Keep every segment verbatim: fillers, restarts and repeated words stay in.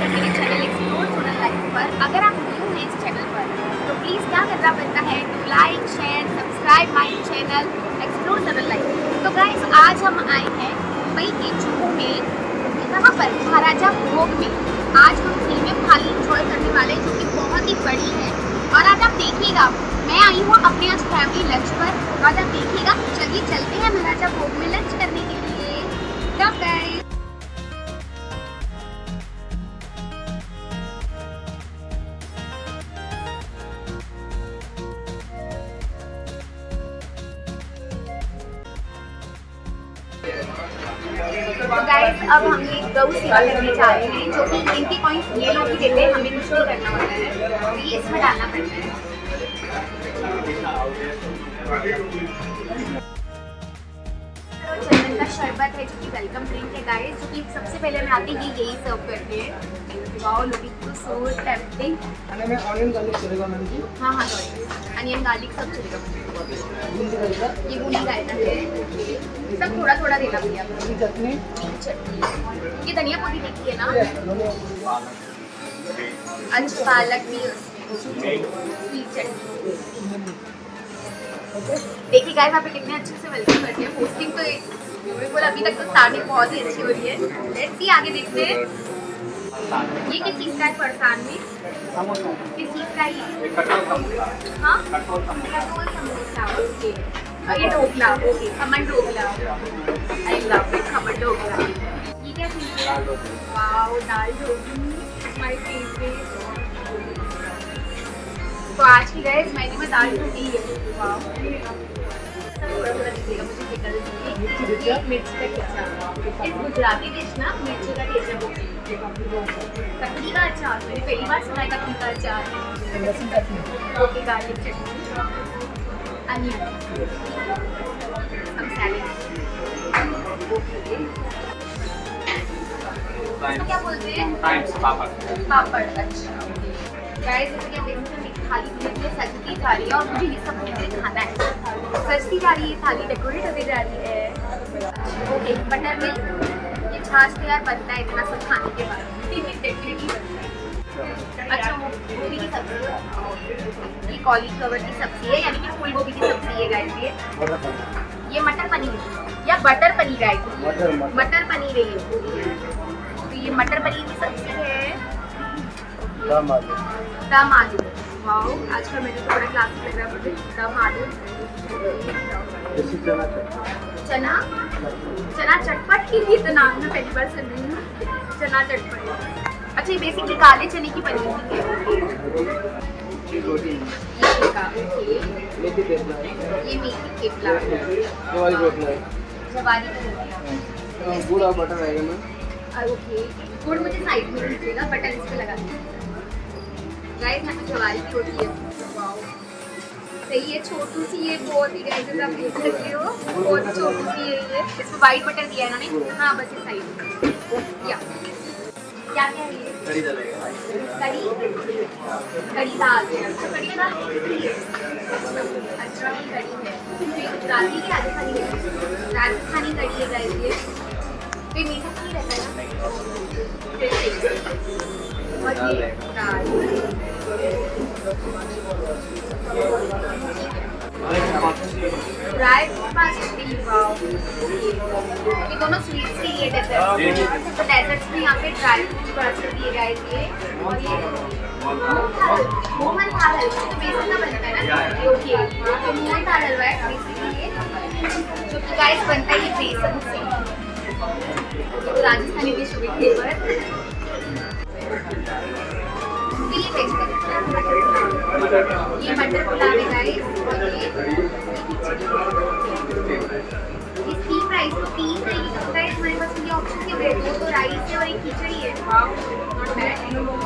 है मेरे channel explore Sonal life पर। अगर आप न्यू हैं इस चैनल पर तो प्लीज़ क्या करना पड़ता है, to like share subscribe my channel explore Sonal life. तो गाइस आज हम आए हैं मुंबई के जुहू में, कहाँ पर, महाराजा भोग में। आज हम प्रीमियम थाली इंजॉय करने वाले हैं जो कि बहुत ही बड़ी है। और आज आप देखिएगा मैं आई हूँ अपने आज फैमिली लंच पर, आज आप देखिएगा। चलिए चलते हैं महाराजा भोग में लंच करने के लिए। कब गाइस तो गाइस अब हम ये गौ सेवा करने जा रहे हैं, जो कि इनके कॉइन्स ये लोग ही देते हैं, हमें कुछ नहीं करना होता है, तो ये इसमें डालना पड़ता है। चंदन का शरबत है जो कि वेलकम ड्रिंक है गाइस, जो कि सबसे पहले हमें आते ही यही सर्व करते हैं। Wow looking so tempting. में ऑनियन गार्लिक चलेगा मैम जी? हाँ हाँ सॉरी अनियन गार्लिक सब चलेगा। ये बूंदी रायता है, सब थोड़ा थोड़ा देना भैया। चटनी चटनी ये धनिया पुदीना की है ना? अच्छा पालक भी स्वीट चटनी। देखिए गाइस यहाँ पे कितने अच्छे से वेलकम करते हैं। होस्टिंग तो बिल्कुल अभी तक तो स्टार्टिंग बहुत ही अच्छी हो रही है। लेट्स सी आगे देखते हैं। ये किस चीज़ का है फरसान में? किस चीज़ का है? हाँ कठोल समोसा। ओके ये dhokla, okay khaman dhokla. I love it khaman dhokla. ये क्या चीज़ है? Wow dal dhokli my favourite. तो आज की गाइस मैंने में दाल ढोकली है। वाओ थोड़ा थोड़ा दीजिएगा मुझे, पिकल दीजिए। मिर्च का टेस्ट, इस गुजराती डिश ना मिर्ची का टेस्ट है। ककड़ी का अचार मैंने पहली बार सुना है, ककड़ी का अचार। Okay garlic chutney, onion, some salad. इसको क्या बोलते हैं? पापड़। पापड़ अच्छा। गाइस जैसे कि आप देख सकते हैं थाली मुझे सजती जा रही है और मुझे ये सब मुझे खाना है। सजती जा रही है थाली, डेकोरेट होती जा रही है। ओके बटर मिल्क, ये छाछ तैयार बनता है इतना सब खाने के बाद, डेफिनेटली बनता है। अच्छा वो गोभी की सब्जी, ये कॉलीफ्लावर की सब्जी है, यानी कि फूल गोभी की सब्जी है गाइस। ये ये मटर पनीर या बटर पनीर है, मटर पनीर है ये। तो ये मटर पनीर की सब्जी है। दम आलू, दम आलू। वाओ आज का मेन्यू तो बड़ा क्लासिक लग रहा है मुझे। दम आलू, चना चना चटपट की भी तो नाम मैं पहली बार सुन रही हूँ, चना चटपट। अच्छा ये बेसिकली काले चने की पनीर है। ये मेथी थेपला, जवारी का गुड़ और बटर आएगा मैम। ओके गुड़ मुझे साइड में दीजिएगा, बटर इस पे लगा दीजिए। गाइस यहाँ पे जवारी की रोटी है। वाओ सही है, छोटू सी ये बहुत ही गाइस आप देख सकते हो, बहुत छोटू सी है ये। इसमें वाइट बटर दिया है इन्होंने। हाँ बस ये साइड या क्या क्या है ये? कड़ी दाल कड़ी कड़ी दाल कड़ी दाल अच्छा ये कड़ी है गुजराती की राजस्थानी है, राजस्थानी कड़ी है गाइस ये। फिर मीठा नहीं रहता है ना, और ये दाल। ड्राई फ्रूट बास्केट, वाओ ये दोनों स्वीट्स के लिए डेजर्ट, तो डेजर्ट्स में यहाँ पे ड्राई फ्रूट बास्केट दिए गए थे। और ये मोहन थाल हलवा तो बेसन का बनता है ना, ओके तो मोहन थाल हलवा है बेसिकली ये, जो कि गाइस बनता है ये बेसन से। तो राजस्थानी डिश हुई फ्लेवर। ये ये मटर पुलाव है गाइस। और ये स्टीम राइस, तो तीन तरीके का गाइस हमारे पास ये ऑप्शन के हुए, दो तो राइस है और एक खिचड़ी है। Wow not bad.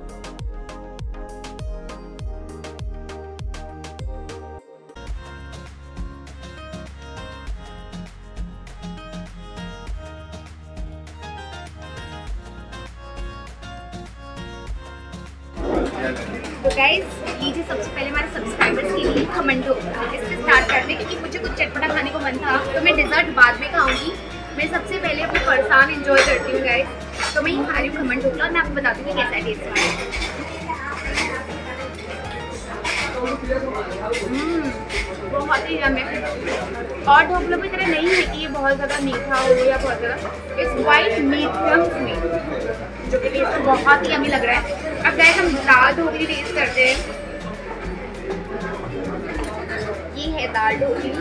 तो गाइस लीजिए सबसे पहले हमारे सब्सक्राइबर्स के लिए खमन ढोकला, इससे स्टार्ट करते हैं क्योंकि मुझे कुछ चटपटा खाने को मन था, तो मैं डिजर्ट बाद में खाऊंगी। मैं सबसे पहले अपनी फरसान एंजॉय करती हूँ गाइस। तो मैं ये खा रही हूँ खमन ढोकला और मैं आपको बता दूँगी कैसा टेस्ट है। बहुत ही यम्मी है और ढोकलों की तरह नहीं है कि ये बहुत ज़्यादा मीठा हो या बहुत ज़्यादा, इट्स वाइट मीडियम स्वीट जो कि टेस्ट बहुत ही यम्मी लग रहा है। अब गाइस हम दाल ढोकली टेस्ट करते हैं। ये है दाल ढोकली,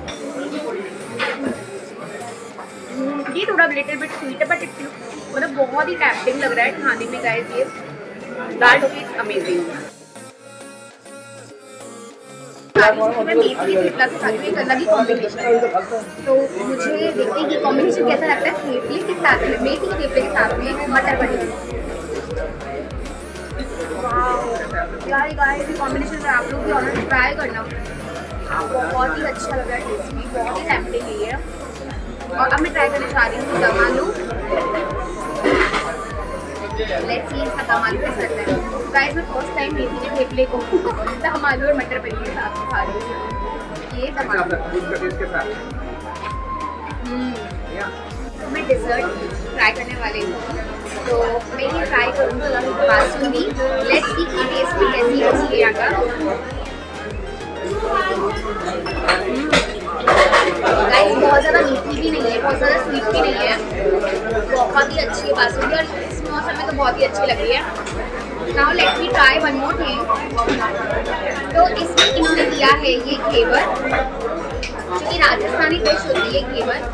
ये थोड़ा लिटिल बिट स्वीट है बट इट्स मतलब बहुत ही टेम्पटिंग लग रहा है खाने में गाइस। ये दाल ढोकली इज अमेजिंग। मैं मेथी की थेपला से खाती हूँ, एक अलग ही कॉम्बिनेशन है। तो मुझे देखते हैं ये कॉम्बिनेशन कैसा लगता है थेपले के साथ में, मेथी के थेपले के साथ में मटर पनीर। यार गाइस ये कॉम्बिनेशन में आप लोग भी ऑर्डर ट्राई करना, बहुत ही अच्छा लग रहा है, टेस्टी बहुत ही टेम्पटिंग है ये। और अब मैं ट्राई करने जा रही हूँ दम आलू। लेट्स सी इसका दम आलू कैसा लगता है। गाइस मैं फर्स्ट टाइम मेथी के थेपले को दम आलू और मटर पनीर के साथ खा रही हूँ। ये दम आलू तो मैं डिज़र्ट ट्राई करने वाली हूँ, तो मैं ये ट्राई करूँगी बासुंदी। लेट्स सी की टेस्ट में कैसी होती है यहाँ का। गाइस बहुत ज़्यादा मीठी भी नहीं है, बहुत ज़्यादा स्वीट भी नहीं है, बहुत ही अच्छी है बासुंदी और इस मौसम में तो बहुत ही अच्छी लग रही है। Now let me try one more thing. तो इसमें इन्होंने दिया है ये घेवर, जो कि राजस्थानी डिश होती है घेवर।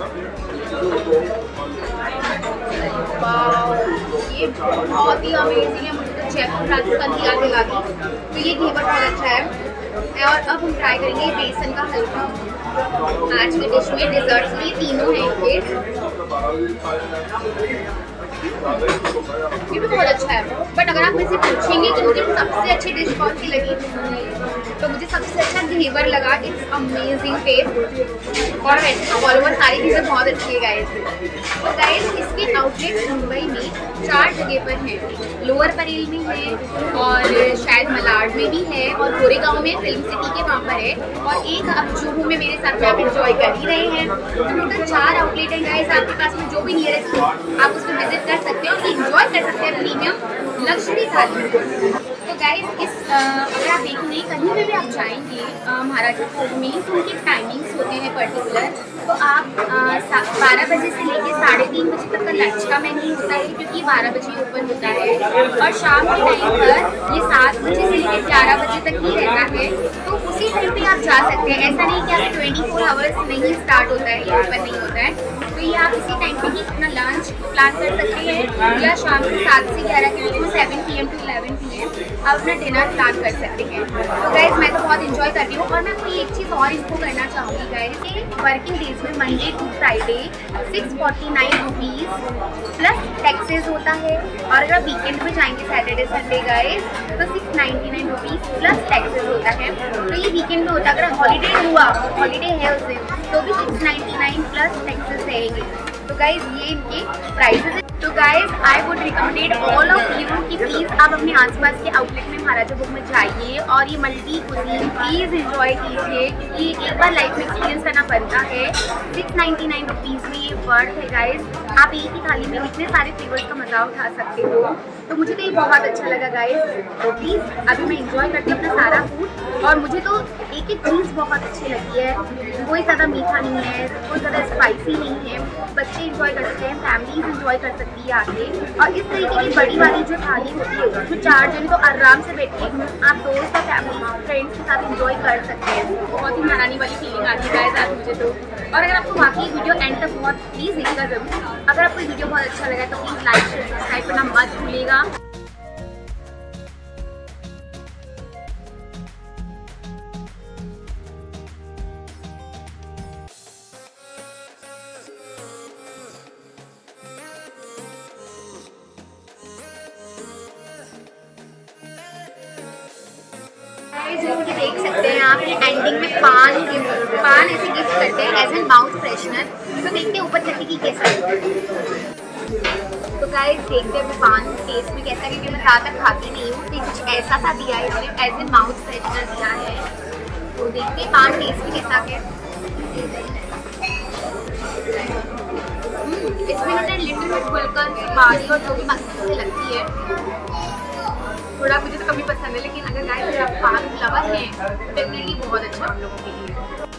ये बहुत ही अमेजिंग है, मुझे तो जयपुर राजस्थान की याद दिला दी। तो ये घेवर बहुत अच्छा है। और अब हम ट्राई करेंगे बेसन का हलवा। आज के डिश में डिजर्ट्स में तीनों हैं ये ये भी बहुत अच्छा है। बट अगर आप मुझसे पूछेंगे कि मुझे सबसे अच्छी डिश कौन सी लगी, तो मुझे सबसे अच्छा घेवर लगा। इट्स अमेजिंग टेस्ट और ऑल ओवर सारी चीज़ें बहुत अच्छी है गाइस। तो गाइस इसके आउटलेट मुंबई में चार जगह पर हैं, लोअर परेल में है और शायद मलाड में भी है और गोरेगांव में फिल्म सिटी के वहाँ पर है और एक अब जुहू में मेरे साथ में आप इंजॉय कर ही रहे हैं। तो टोटल चार आउटलेट हैं गाइस, आपके पास में जो भी नियरेस्ट हो आप उसको विजिट कर सकते हैं और इंजॉय कर सकते हैं प्रीमियम लग्जरी थाली। तो गाइस इस अगर आप देखेंगे कहीं पे भी आप जाएंगे महाराजा भोग में तो उनके टाइमिंग्स होते हैं पर्टिकुलर। तो आप बारह बजे से लेकर साढ़े तीन बजे तक का लंच का मेन्यू होता है, क्योंकि बारह बजे ओपन होता है और शाम के टाइम पर ये सात बजे से लेकर ग्यारह बजे तक ही रहता है। तो उसी टाइम पे आप जा सकते हैं, ऐसा नहीं कि आपके ट्वेंटी फोर आवर्स नहीं स्टार्ट होता है, ये ओपन नहीं होता है। तो ये आप इसी टाइम पे ही अपना लंच प्लान कर सकते हैं या शाम के सात से ग्यारह के बीच में seven P M to eleven P M आप अपना डिनर प्लान कर सकते हैं। तो गाइज मैं तो बहुत इंजॉय कर रही हूँ और मैं आपको एक चीज़ और इनको करना चाहूँगी गाइज कि वर्किंग डेज में Monday to Friday six forty nine rupees plus taxes होता है और अगर आप वीकेंड में जाएंगे सैटरडे संडे गाइज तो six ninety nine rupees plus taxes होता है। तो ये वीकेंड में होता है, अगर हॉलीडे हुआ हॉलीडे है उस दिन तो भी six ninety nine plus taxes रहेंगे। तो गाइज ये इनके प्राइसेस है। तो guys I would recommended all of you कि प्लीज़ आप अपने आसपास के आउटलेट में महाराजा भोग में जाइए और ये मल्टी कुजीन प्लीज़ एंजॉय कीजिए, क्योंकि एक बार लाइफ में एक्सपीरियंस करना बनता है। सिक्स नाइन्टी नाइन रुपीज़ में ये वर्थ है गाइज। आप एक ही थाली में इतने सारे फ्लेवर्स का मजा उठा सकते हो। तो मुझे तो ये बहुत अच्छा लगा गाइज। तो प्लीज़ अभी मैं इंजॉय करती हूँ अपना सारा फूड और मुझे तो एक एक चीज़ बहुत अच्छी लगी है। कोई ज़्यादा मीठा नहीं है, कोई ज़्यादा स्पाइसी नहीं है, बच्चे इंजॉय कर सकते हैं, फैमिलीज इंजॉय कर सकती है आके। और इस तरीके की बड़ी वाली जो थाली होती है जो चार जन तो आराम से बैठ के आप दोस्त और फैमिली फ्रेंड्स के साथ इंजॉय कर सकते हैं। बहुत ही महारानी वाली फीलिंग आती है गाइस आज मुझे तो। और अगर आपको वाकई वीडियो एंड तक बहुत प्लीज़ देखिएगा जरूर। अगर आपको वीडियो बहुत अच्छा लगा तो प्लीज़ लाइक शेयर सब्सक्राइब करना मत भूलिएगा। जैसे कि देख सकते हैं आप ये एंडिंग में पान पान ऐसे गिफ्ट करते हैं एज एन माउथ फ्रेशनर। तो देखते हैं ऊपर चलने की कैसा है। तो गाइस देखते हैं पान टेस्ट में कैसा, क्योंकि मैं ज़्यादा खाती नहीं हूँ। तो कुछ ऐसा सा दिया है इन्होंने एज एन माउथ फ्रेशनर दिया है। तो देखते हैं पान टेस्ट में कैसा है। इसमें इन्होंने लिटिल बिट गुलकंद भारी और जो भी बाकी चीज़ें लगती है थोड़ा मुझे तो कभी पसंद है, लेकिन अगर गाइस आप पान लवर हैं तो डेफिनेटली बहुत अच्छा है हम लोगों के लिए।